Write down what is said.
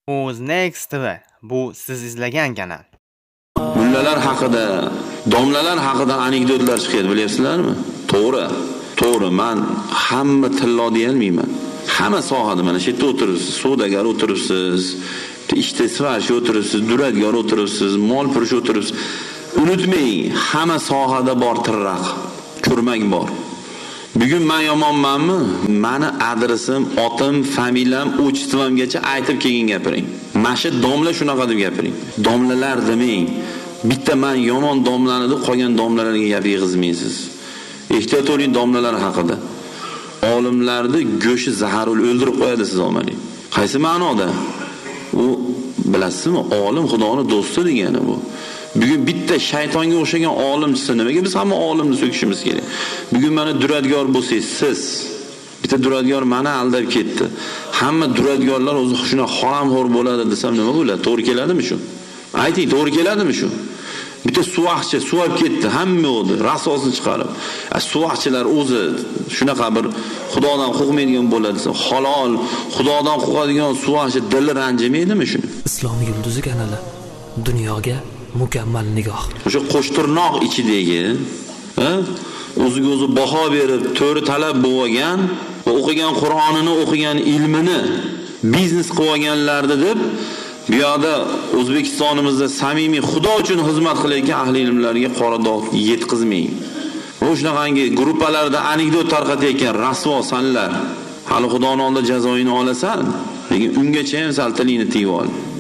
O'znext TV bu siz izlagan kanal. Mullalar haqida, domlalar haqida anekdotlar chiqadi, bilasizlarmi? To'g'ri, men hamma tillo deyolmayman. Hamma sohada mana shu yerda o'tiribsiz, savdogar o'tiribsiz, ishda sifarish o'tiribsiz, duradgor o'tiribsiz, mol purish o'tiribsiz. Unutmang, hamma sohada bor tirraq, ko'rmak bor. Bugun men yomonmanmi? Meni adresim, otim, familiyam, o'chitmamgacha aytib kelgan gapiring. Masha domla shunaqa deb gapiring. Domlalar demang. Bitta men yomon domlani deb qolgan domlalarga gap yig'izmaysiz. Ehtiyot bo'ling domlalar haqida. Olimlarni go'shi zaharul o'ldirib qo'yadi siz olmaning. Qaysi ma'noda? U bilasizmi? Olim Xudoning do'sti degani bu. Bugun bitta shaytonga o'xshagan olimchisi nimaga biz hamma olimni so'kishimiz kerak? Bugun mana duradgor bo'lsangiz, siz bitta duradgor meni aldab ketdi. Hamma duradgorlar o'zi shuna haromxo'r bo'ladi desam nima bo'ladi? To'g'ri keladimi shu? Ayting, to'g'ri keladimi shu? Bitta suvaqchi suvab ketdi, hamma o'di, rasosini chiqarib. Suvaqchilar o'zi shunaqa bir Xudodan qo'rqmaydigan bo'ladi desa, halol Xudodan qo'rqadigan suvaqchi dili ranjimaydimi shuni? Islom yulduzi kanali dunyoga mukammal nigoh. O'sha qo'shtirnoq ichidagi, o'ziga o'zi baho berib, to'g'ri talab bo'lgan va o'qigan Qur'onini, o'qigan ilmini biznes qilib olganlarni deb bu yoqda O'zbekistonimizda samimiy Xudo uchun xizmat qilayotgan ahli ilmlarga qora dog' yetkazmang. O'shanaqangi gruppalarda anekdot tarqatayotgan rasvo sanlar hali Xudoning oldida jazoini olasan, lekin ungacha ham sal tilingni tiyib ol.